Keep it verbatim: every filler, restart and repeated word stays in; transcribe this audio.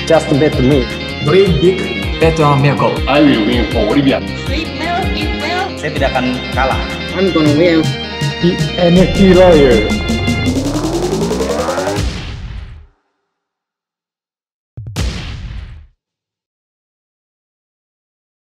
Just bet me. Dream big, bet on miracle. I will win for Olivia. Sweet milk, sweet milk. Saya tidak akan kalah. I'm gonna win. The N F T lawyer.